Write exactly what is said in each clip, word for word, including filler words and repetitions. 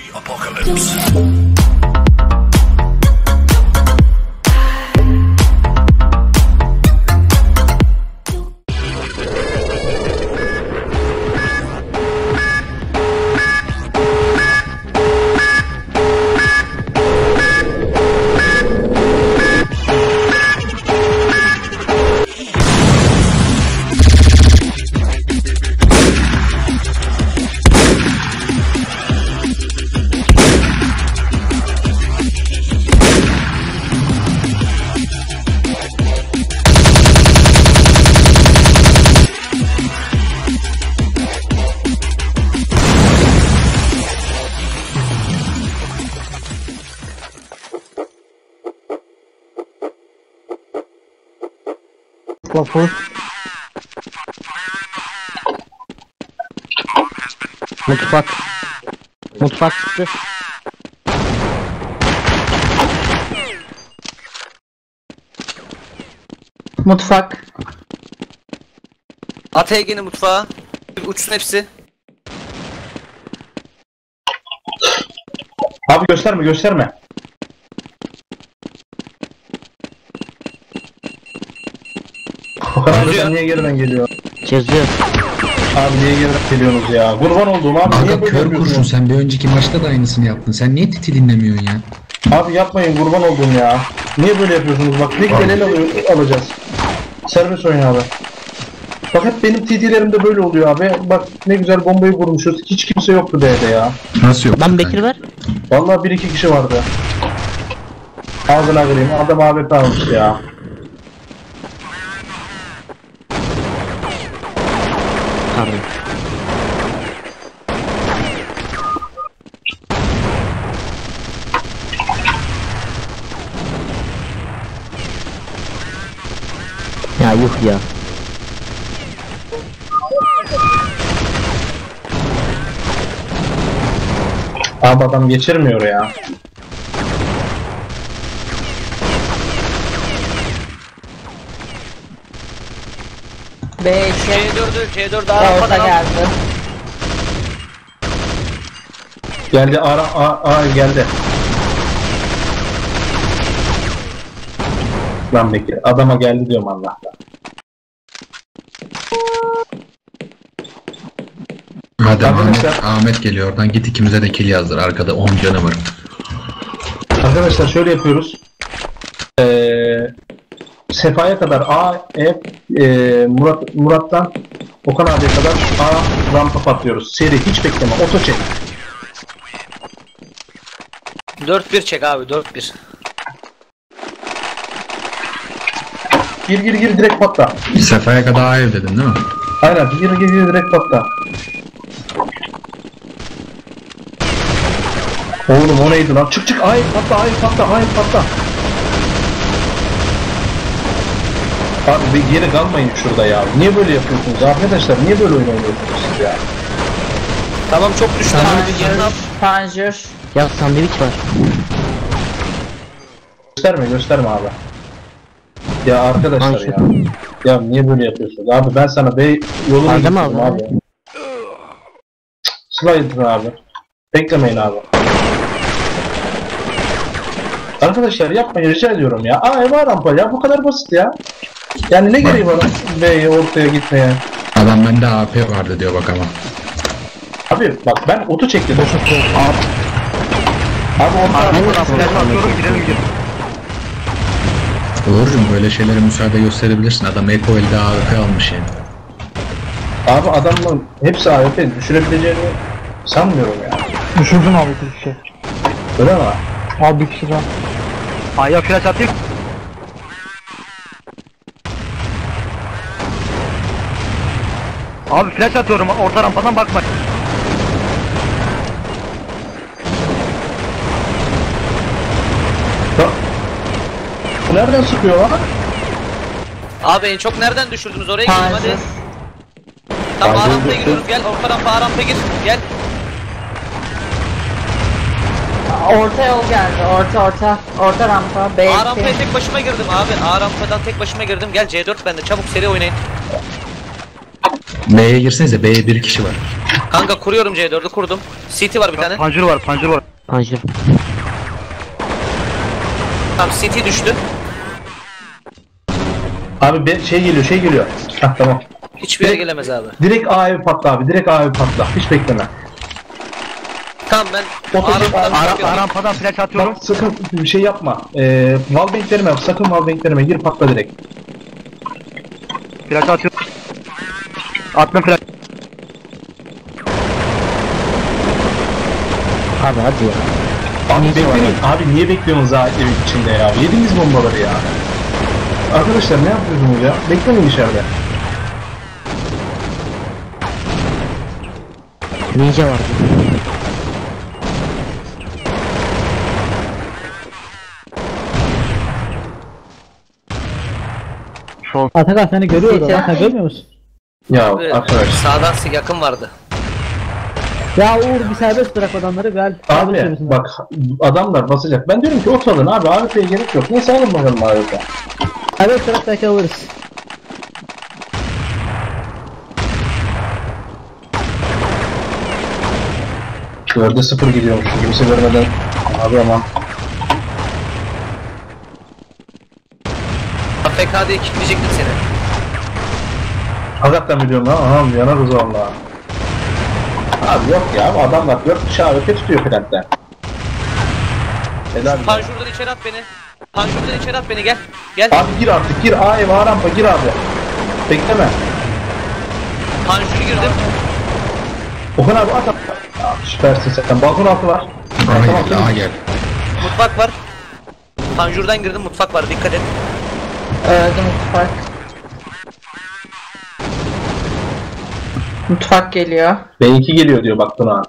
Waffle. Mutfak. Mutfak çıktı. Mutfak. At Ege'nin mutfağı. Uçsun hepsi. Abi gösterme gösterme. Abi niye geriden geliyor? Çözüyor. Abi niye geriden geliyorsunuz ya? Kurban olduğum abi. Aga niye böyle kör yapıyorsunuz? kurşun, sen bir önceki maçta da aynısını yaptın. Sen niye titi dinlemiyorsun ya? Abi yapmayın, kurban olduğum ya. Niye böyle yapıyorsunuz? Bak ne güzel el alıyor, alacağız. Serbest oyun abi. Bak hep benim T T'lerimde böyle oluyor abi. Bak ne güzel bombayı vurmuşuz. Hiç kimse yoktu B'de ya. Nasıl yok? Ben Bekir ver. Vallahi bir iki kişi vardı. Ağzına gireyim. Adam A W P almış ya. Pardon. Ya yuh ya. Abi adam geçirmiyor ya. beş. C dördü, C dördü Orta aradan al. geldi. Geldi ara a, a geldi. Lan Bekir adama geldi diyorum Allah'tan. Madem Ahmet, Arkadaşlar- Ahmet geliyor oradan, git ikimize de kill yazdır. Arkada on canı var. Arkadaşlar şöyle yapıyoruz. Ee, Sefa'ya kadar A, E, e, Murat Murat'tan Okan abiye kadar A rampa patlıyoruz. Seri hiç bekleme. Oto çek. dört bir çek abi, dört bir. Gir gir gir direkt patla. Sefa'ya kadar ev dedin değil mi? Aynen gir gir gir direkt patla. Oğlum o neydi lan? Çık çık ay patla ay patla ay patla. Abi bir geri kalmayın şurada ya. Niye böyle yapıyorsunuz arkadaşlar? Niye böyle oyun oynuyorsunuz siz ya? Tamam çok düştü abi, yerine al. Panjur. Ya sandviç var. Gösterme gösterme abi. Ya arkadaşlar Ay, ya. Ya niye böyle yapıyorsunuz? Abi ben sana B yolunu Aldın mı getirdim abi? abi. Slide abi. Beklemeyin abi. Arkadaşlar yapmayın rica ediyorum ya. Aa ev rampa ya bu kadar basit ya. Yani ne gereği var B'ye ortaya gitmeye? Adam bende A P vardı diyor bak ama. Abi bak ben oto çektim. Abi. Abi Uğur'cum böyle şeylere müsaade gösterebilirsin. Adam Eko elde A P almış yani. Abi adamın hepsi A W P düşürebileceğini sanmıyorum ya. Düşürdün abi bir kişi. Öyle mi? Abi bir kişi daha. Aya flash atayım. Abi flash atıyorum, orta rampadan bakma. Ya. Nereden sıkıyor lan? Abi en çok nereden düşürdünüz, oraya gidelim hadi. Panjur. Tamam A Panjur rampaya düştü. giriyoruz, gel orta rampa, A rampaya gir, gel. Orta yol geldi. Orta orta. Orta rampa. B A rampaya iki. tek başıma girdim abi, A rampadan tek başıma girdim, gel C dört bende, çabuk seri oynayın. B'ye girsenize, B'ye bir kişi var. Kanka kuruyorum C dördü kurdum. C T var bir tane. Pancur var, pancur var. Panjur. Tamam C T düştü. Abi be, şey geliyor şey geliyor. Hah tamam. Hiçbir yere gelemez abi. Direkt A evi patla abi. Direkt A evi patla. Hiç bekleme. Tamam ben Otur, arampadan ara- bakıyorum. Rampadan flash atıyorum. Bak sakın bir şey yapma. Ee, wallbanklerime sakın wallbanklerime gir patla direkt. Flash atıyorum. Attım flash. Abi hadi ya. Abi Neyse bekleyin. Abi niye bekliyorsunuz ha evin içinde ya? Yediniz bombaları ya. Arkadaşlar ne yapıyorsunuz ya? Beklemeyin içeride. Ninja vardı. Atakan seni görüyor da, sen görmüyor musun? Ya Evet, arkadaş. Sağdan yakın vardı. Ya Uğur bir serbest bırak adamları gel. Abi bak adamlar basacak. Ben diyorum ki ot alın abi. A W P'ye gerek yok. Neyse alın bakalım A W P. Serbest bırak belki alırız. Dörde sıfır gidiyormuş. Kimse görmeden. Abi aman. A F K diye kilitleyecektim seni. Hakikaten biliyorum lan. Anam yanarız valla. Abi yok ya. Bu adamlar dört kişi A W P tutuyor Plant'te. Helal. Panjurdan içeri at beni. Panjurdan içeri at beni gel. Gel. Abi gir artık. Gir A ev A rampa gir abi. Bekleme. Panjuru girdim. Okan abi at at. Abi süpersin sen. Balkon altı var. A gel, A gel. Mutfak var. Panjurdan girdim mutfak var dikkat et. Öldü mutfak. Mutfak geliyor. B iki geliyor diyor bak buna.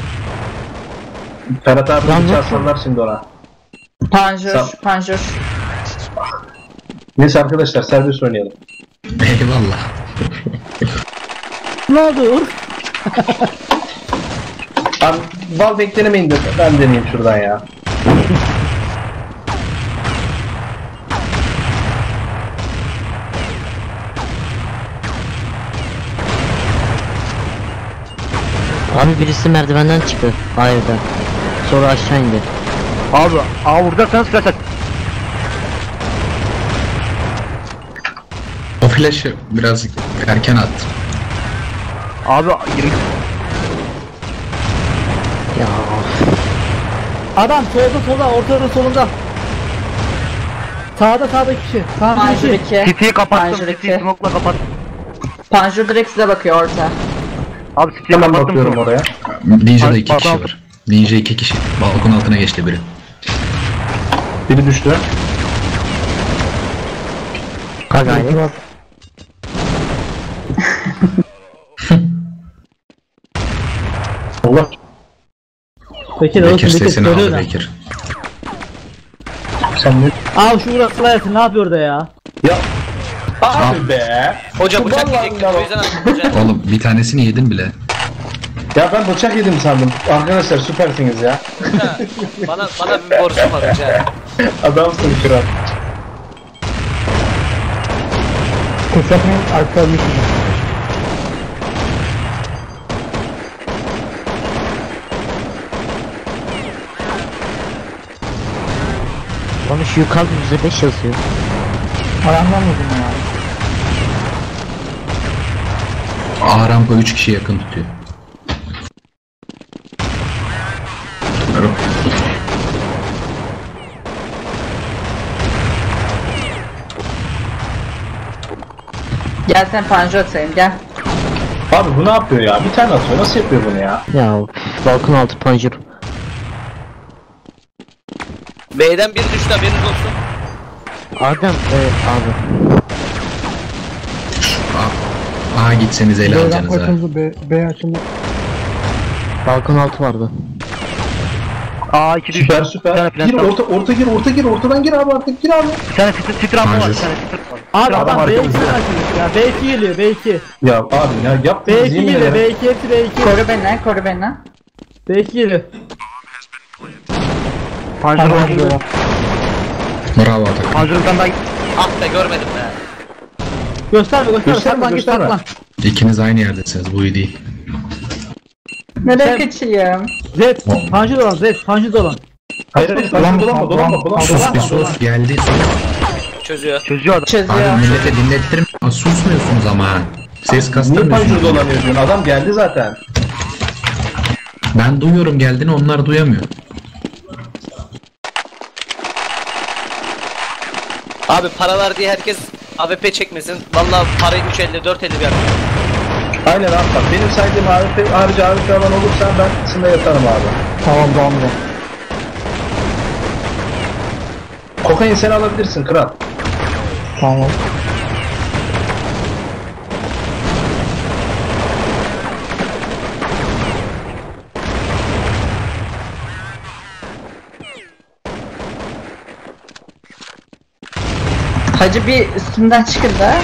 Ferhat abi Lan bir nasıl? çalsınlar şimdi ona. Panjur, Sağ- panjur. Neyse arkadaşlar serbest oynayalım. Eyvallah. Ne oldu Uğur? Abi Valbek denemeyin de ben deneyeyim şuradan ya. Abi birisi merdivenden çıktı. Hayırdan. Sonra aşağı indi. Abi A vuracaksanız flash at. O flash'ı biraz erken at. Abi girin. Ya Adam solda solda ortada solunda. Sağda sağda iki kişi. Sağda Panjur iki. City'yi kapattım. Panjur City'yi iki. smoke'la kapattım. Panjur direkt size bakıyor orta. Abi City'yi Hemen kapattım. bakıyorum smoke. oraya. Ninja'da iki Bak- kişi bak- var. Ninja iki kişi. Balkon altına geçti biri. Biri düştü. kagayla. Allah. Bekir Bekir sesini aldı Bekir. Sen ne? Abi şu Uğur Slayer'sin ne yapıyor orada ya? Ya. Abi be. Hoca bıçak Vallahi yiyecektim billahi. o yüzden attım hoca. Oğlum bir tanesini yedin bile. Ya ben bıçak yedim sandım. Arkadaşlar süpersiniz ya. Bana, bana bir borcum var hoca. Adamsın kral. Kuşatmayın arkalık. Bana şu yukarıda yüzde beş yazıyor. Ayağından vurdum ya. A rampa üç kişi yakın tutuyor. Gel sen panjur atayım gel. Abi bu ne yapıyor ya? Bir tane atıyor. Nasıl yapıyor bunu ya? Ya balkon altı panjur. B'den biri düştü haberiniz olsun. Adem evet abi. A, A gitseniz ele alacaksınız ha. B, B açıldı. Balkon altı vardı. A iki düştü. Süper süper. Bir tane Gir plant orta orta gir orta gir ortadan gir abi artık gir abi. Bir tane fit, fit rampa var. Panjur. Bir tane fit rampa var. Abi Adam adam B iki arkamızda. açılmış ya. B iki geliyor B iki. Ya abi ya yaptınız B iki yemin geliyor ederim. B iki hepsi B iki. Koru beni, koru beni. B iki geliyor. Panjur var. Bravo Atakan. Panjur'dan da Ah be görmedim be. gösterme gösterme. Gösterme, Saklan git gösterme. saklan. İkiniz aynı yerdesiniz. Bu iyi değil. Nereye kaçayım? Zed, panjur olan Zed, panjur olan. Hayır hayır dolanma dolanma dolanma dolanma. Sus bir sus geldi. Çözüyor. Çözüyor adam. Çözüyor. Abi millete dinlettirim. Aa, susmuyorsunuz ama. Ses Niye panjur kastırmıyorsunuz. dolanıyor diyorsun? Adam geldi zaten. Ben duyuyorum geldiğini, onlar duyamıyor. Abi para var diye herkes A W P çekmesin. Vallahi parayı üç elli dört elli bir yapıyor. Aynen abi bak. Benim saydığım A W P harici A W P alan olursa ben kısımda yatarım abi. Tamam tamam da. Kokain sen alabilirsin kral. Tamam. Hacı bir üstümden çıkın da.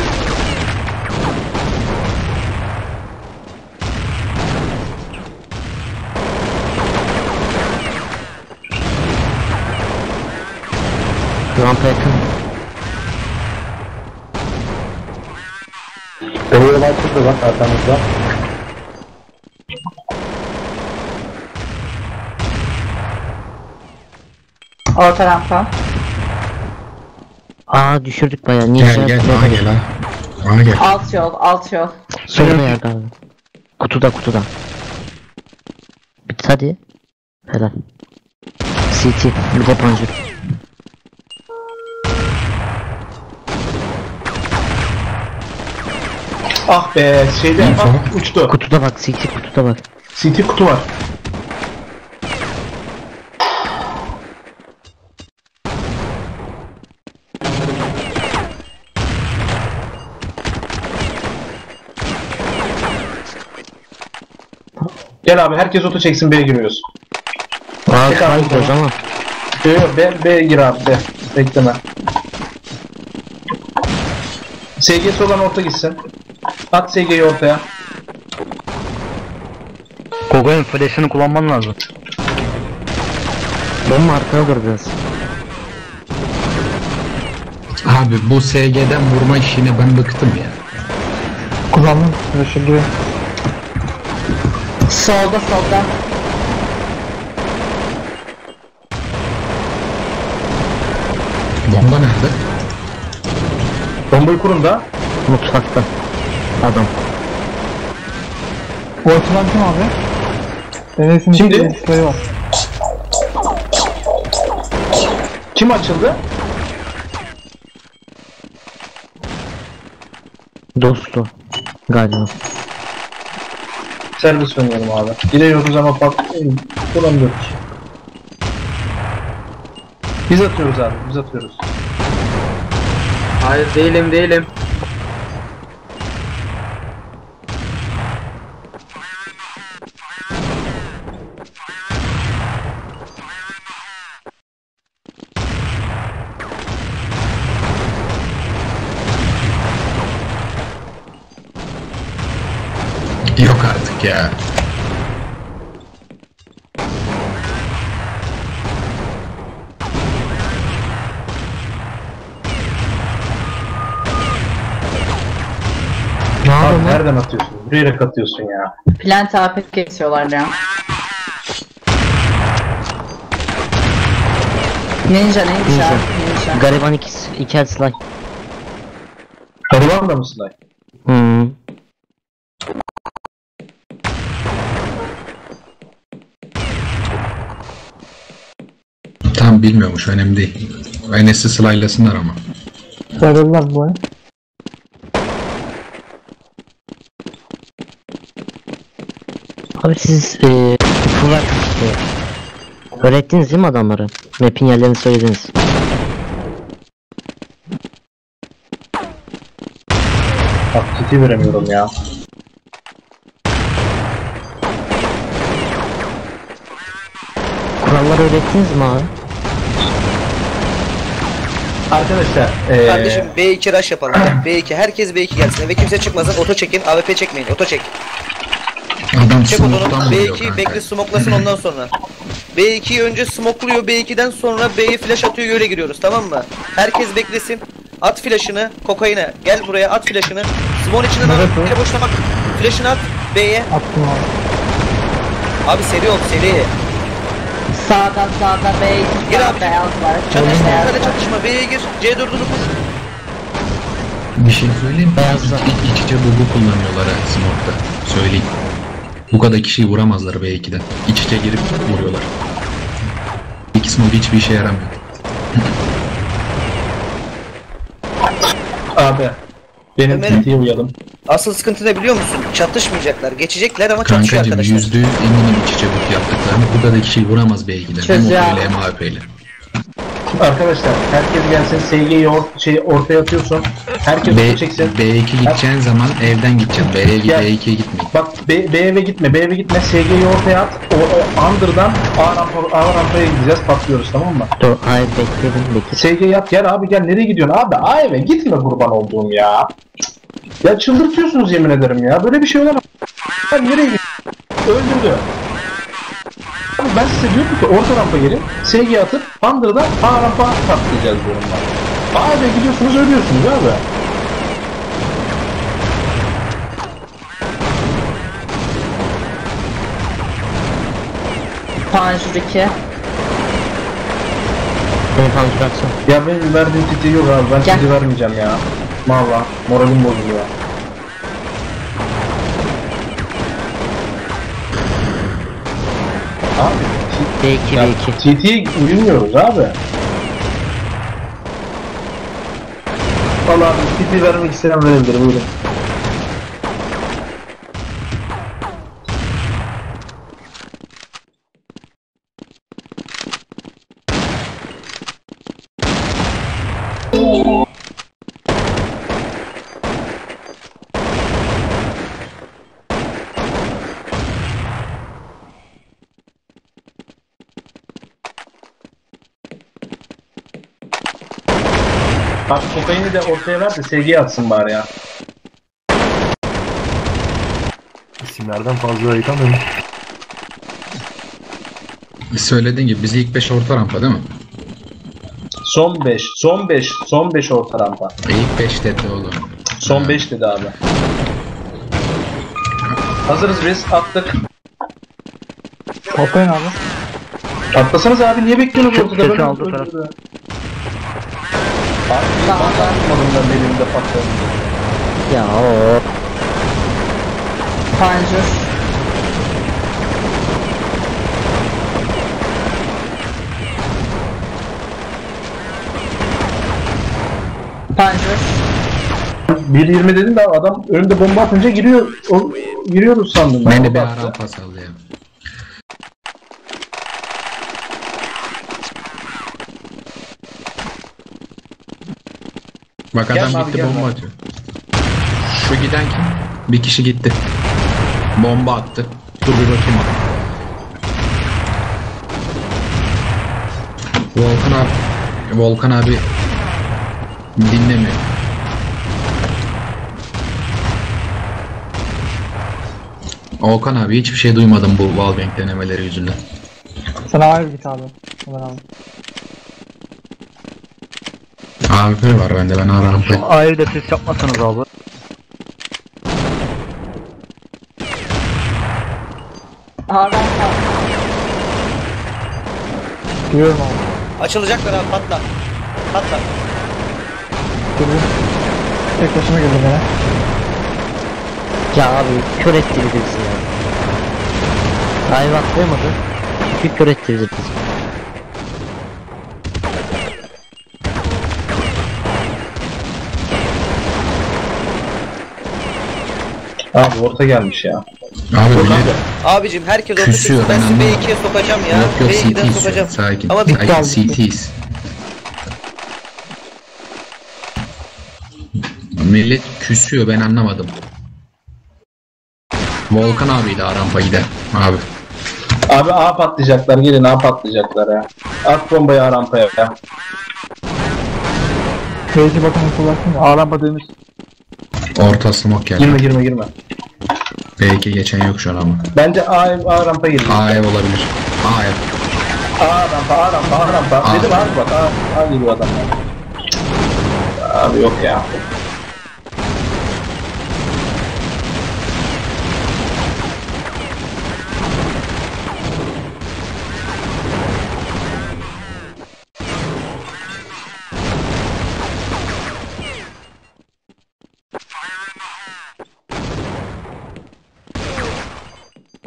Rampa yakın. Beni olay çıktı bak arkamızda. Orta rampa. Aa düşürdük bayağı. Niye Gel şey gel yaptı? bana gel ha. Bana gel. Alt yol, alt yol. Solda yerde abi. Kutuda kutuda. Bit hadi. Helal. C T bir de panjur. Ah be şeyde İyi, ah, tamam. uçtu. Kutuda bak C T kutuda bak. C T kutu var. Gel abi herkes oto çeksin B'ye giriyoruz. Aa Tek kay abi, gidiyoruz ama. Yok yok B, B'ye gir abi B. Bekleme. S G'si olan orta gitsin. At S G'yi ortaya. Koko'nun flash'ını kullanman lazım. Bomba arkaya dur biraz. Abi bu S G'den vurma işine ben bıktım ya. Kullandım. Flash'ı gibi. Solda, solda. Bomba nerede? Bombayı kurun da. Mutfakta. Adam. O açılan kim abi? Enes'in Şimdi- bir şey var. Kim açıldı? Dostu. Galiba. Servis oynuyorum abi. Giriyoruz ama bak bulamıyoruz. Biz atıyoruz abi biz atıyoruz. Hayır değilim değilim. Yok artık ya. Ne Abi yapıyorsun lan? nereden atıyorsun? Yürüyerek atıyorsun ya. Plant A P kesiyorlar ya. Ninja neymiş Ninja. abi? Ninja. Gariban iki, iki el slay. Gariban da mı Sılay? Hmm. Tam bilmiyormuş, önemli değil. Enes'i slaylasınlar ama. Sarılırlar bu ay. Abi siz eee full işte. Öğrettiniz değil mi adamlara? Map'in yerlerini söylediniz. Bak kiti veremiyorum ya. Kuralları öğrettiniz mi abi? Arkadaşlar ee, Kardeşim B iki rush yapalım. Gel, B iki herkes B iki gelsin ve kimse çıkmasın. Oto çekin. A W P çekmeyin. Oto çek. Adam Çek smoke'tan otonu. B vuruyor iki kanka. bekle smoklasın ondan sonra. B ikiyi önce smokluyor. B ikiden sonra B'ye flash atıyor. Öyle giriyoruz, tamam mı? Herkes beklesin. At flash'ını. Kokaine. Gel buraya at flash'ını. Smon içinden al. Evet, evet. Ele boşuna bak. Flash'ını at B'ye. Attım abi. Abi seri ol seri. Sağdan sağdan B iki Gir var, abi. beyaz var. Çatışma beyaz kale var. çatışma. B'ye gir. C dördünü kur. Bir şey söyleyeyim mi? Beyazlar. İç, iç içe bulgu kullanıyorlar ha smoke'ta. Söyleyeyim. Bu kadar kişiyi vuramazlar B iki'den. İç içe girip vuruyorlar. İki smoke hiçbir işe yaramıyor. Abi. Benim Ömer'im. T T'ye uyalım. Asıl sıkıntı ne biliyor musun? Çatışmayacaklar. Geçecekler ama çatışıyor Kankacım arkadaşlar. yüzde yüz eminim iç içe bulgu yaptıklarını. Bu kadar kişiyi vuramaz B iki'den. Hem Çözüyor otoyla abi. hem A W P'yle. Arkadaşlar herkes gelsin S G'yi or şey ortaya atıyorsun. Herkes B, çeksin. B iki gideceğin zaman evden gideceksin. B'ye git, Gel. B iki'ye gitmeyin. Bak B, B eve gitme, B eve gitme. S G'yi ortaya at. O, o under'dan A rampa, A rampaya gideceğiz. Patlıyoruz, tamam mı? Dur hayır bekledim bekledim. S G'yi at. Gel abi gel, nereye gidiyorsun abi? A eve gitme kurban olduğum ya. Ya çıldırtıyorsunuz yemin ederim ya. Böyle bir şey olamaz. Ben nereye gidiyorum? Öldürdü. Abi ben size diyorum ki orta rampa gelin. S G'yi atıp under'dan A rampa patlayacağız diyorum ben. A eve gidiyorsunuz, ölüyorsunuz abi. Panjur iki. Beni panjurasyon. Ya benim verdiğim titi yok abi, ben Gel. titi vermeyeceğim ya. Valla moralim bozuluyor. Abi B iki ya, B iki. T T'ye uyumuyoruz abi. Valla abi titi vermek isteyen verebilir, buyurun. Abi kokaini de ortaya ver de sevgiye atsın bari ya. İsimlerden fazla ayıkamıyorum. Söylediğin gibi bizi ilk beş orta rampa değil mi? Son beş, son beş, son beş orta rampa. E ilk beş dedi oğlum. Son Ha. beş dedi abi. Hazırız biz, attık. Hoplayın abi. Atlasanız abi, niye bekliyorsunuz Çok ortada? kötü Ben aldı ortada- taraf. Abi ben atmadım ben elimde patladım. Ya o. Panjur. Panjur. bir yirmi dedim de adam önümde bomba atınca giriyor. O, giriyoruz sandım. Ben de O bir da ara attı. rampa sallayayım. Bak Gel adam abi, gitti gel bomba abi. atıyor. Şu giden kim? Bir kişi gitti. Bomba attı. Dur bir bakayım abi. Volkan abi. Volkan abi dinlemiyor. Volkan abi hiçbir şey duymadım bu wallbang denemeleri yüzünden. Sana ayrı git abi. Ömer abi. A W P var bende, ben A rampayım. Ayrı da ses yapmasanız abi. Ağdan Görüyorum abi. Açılacaklar abi, patla. Patla. Durun. Tek başıma girdim bana. Ya abi kör etti bizi bizi ya. Hayır atlayamadı. Çünkü kör etti bizi bizi. Abi orta gelmiş ya. Abi Yok millet abi. Abicim herkes orta Küsüyor, çeksin. Ben ben sizi anlamadım. B ikiye sokacağım ya. yok yok B ikiden C T'yiz şu an, sokacağım. sakin. Ama bir Ay, C T'yiz. Millet küsüyor, ben anlamadım. Volkan abiyle A rampa gider abi. Abi A patlayacaklar, gelin A patlayacaklar ya. At bombayı A rampaya ya. Köyücü bakımı kullansın ya. Ağlama dönüş. Orta smoke geldi. Girme girme girme. Belki geçen yok şu an ama. Bence A, A rampa girin. A ev olabilir. A ev. A rampa, A rampa, A rampa. A. Dedim abi bak, A, A geliyor adamlar. Abi yok ya.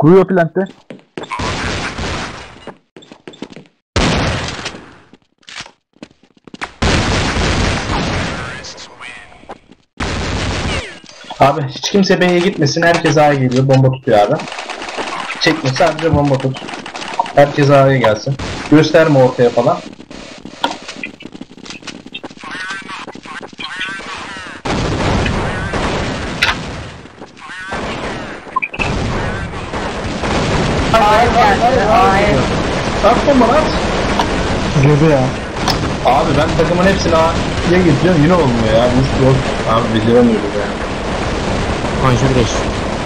Kuruyor plantte. Abi hiç kimse B'ye gitmesin. Herkes A'ya geliyor. Bomba tutuyor abi. Çekme, sadece bomba tut. Herkes A'ya gelsin. Gösterme ortaya falan. Hayır geldi. Hayır. At bomba at. Girdi ya. Abi ben takımın hepsini A'ya getiriyorum. Yine olmuyor ya. Bu yok. Abi beceremiyoruz ya. Panjur geç.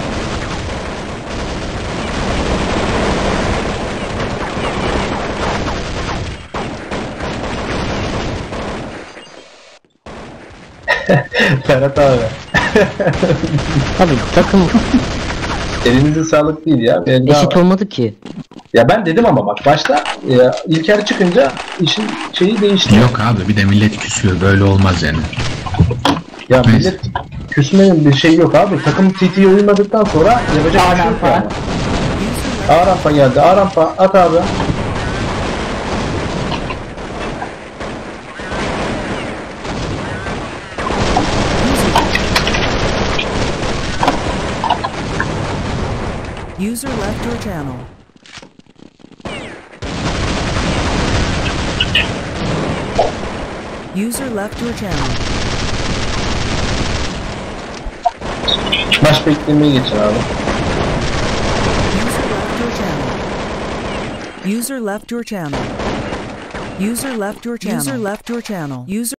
Ferhat abi. Abi takım Elinize sağlık değil ya. Bir el daha eşit var. olmadı ki. Ya ben dedim ama bak başta e, İlker çıkınca işin şeyi değişti. Yok abi bir de millet küsüyor. Böyle olmaz yani. Ya Neyse. millet küsmenin bir şey yok abi. Takım T T'ye uymadıktan sonra yapacak bir şey yok yani. A rampa geldi. A rampa at abi. User left your channel. User left your channel. Maç beklemeye geçin abi. User left your channel. User left your channel. User left your channel. User left your channel. User